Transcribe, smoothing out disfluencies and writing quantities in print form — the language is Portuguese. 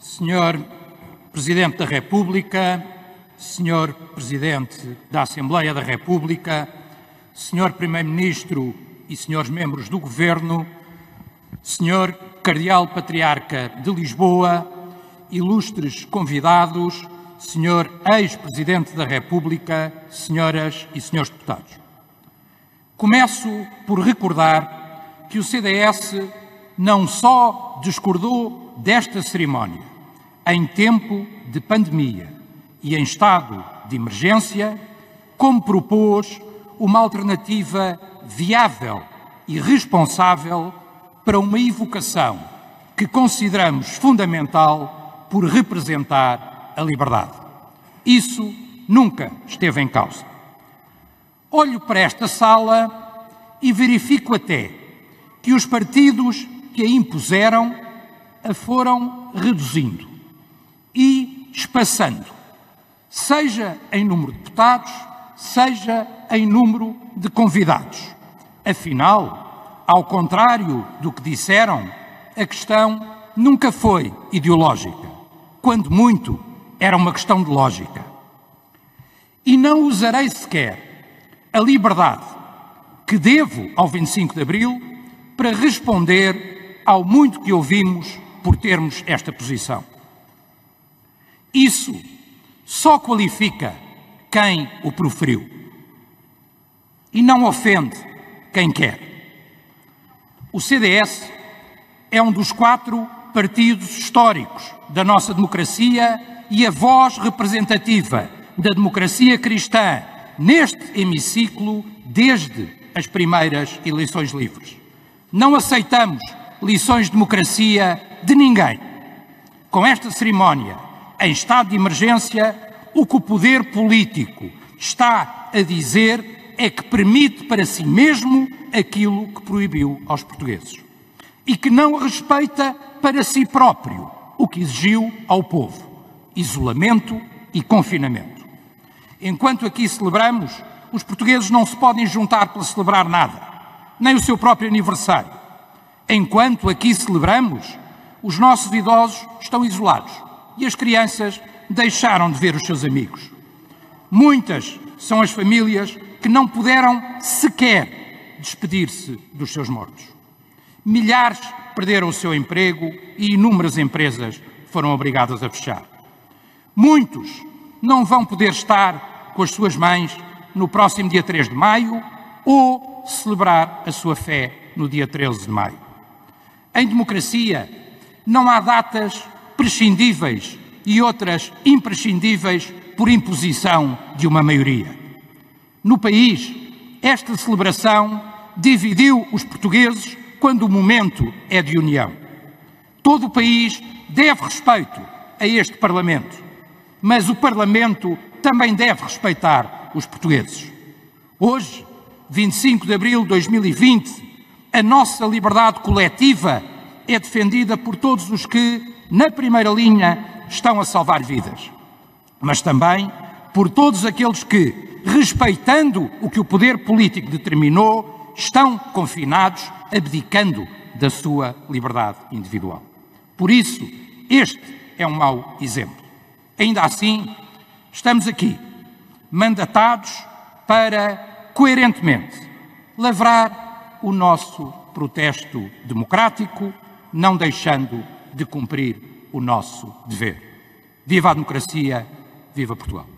Senhor Presidente da República, Senhor Presidente da Assembleia da República, Senhor Primeiro-Ministro e senhores membros do Governo, Senhor Cardeal Patriarca de Lisboa, ilustres convidados, Senhor Ex-Presidente da República, senhoras e senhores deputados. Começo por recordar que o CDS não só discordou desta cerimónia em tempo de pandemia e em estado de emergência, como propôs uma alternativa viável e responsável para uma evocação que consideramos fundamental por representar a liberdade. Isso nunca esteve em causa. Olho para esta sala e verifico até que os partidos que a impuseram a foram reduzindo e espaçando, seja em número de deputados, seja em número de convidados. Afinal, ao contrário do que disseram, a questão nunca foi ideológica, quando muito era uma questão de lógica. E não usarei sequer a liberdade que devo ao 25 de Abril para responder ao muito que ouvimos por termos esta posição. Isso só qualifica quem o proferiu e não ofende quem quer. O CDS é um dos 4 partidos históricos da nossa democracia e a voz representativa da democracia cristã neste hemiciclo desde as primeiras eleições livres. Não aceitamos lições de democracia de ninguém. Com esta cerimónia, em estado de emergência, o que o poder político está a dizer é que permite para si mesmo aquilo que proibiu aos portugueses e que não respeita para si próprio o que exigiu ao povo: isolamento e confinamento. Enquanto aqui celebramos, os portugueses não se podem juntar para celebrar nada, nem o seu próprio aniversário. Enquanto aqui celebramos, os nossos idosos estão isolados e as crianças deixaram de ver os seus amigos. Muitas são as famílias que não puderam sequer despedir-se dos seus mortos. Milhares perderam o seu emprego e inúmeras empresas foram obrigadas a fechar. Muitos não vão poder estar com as suas mães no próximo dia 3 de maio ou celebrar a sua fé no dia 13 de maio. Em democracia, não há datas prescindíveis e outras imprescindíveis por imposição de uma maioria. No país, esta celebração dividiu os portugueses quando o momento é de união. Todo o país deve respeito a este Parlamento, mas o Parlamento também deve respeitar os portugueses. Hoje, 25 de abril de 2020, a nossa liberdade coletiva é defendida por todos os que, na primeira linha, estão a salvar vidas, mas também por todos aqueles que, respeitando o que o poder político determinou, estão confinados, abdicando da sua liberdade individual. Por isso, este é um mau exemplo. Ainda assim, estamos aqui, mandatados para, coerentemente, lavrar o nosso protesto democrático, não deixando de cumprir o nosso dever. Viva a democracia, viva Portugal.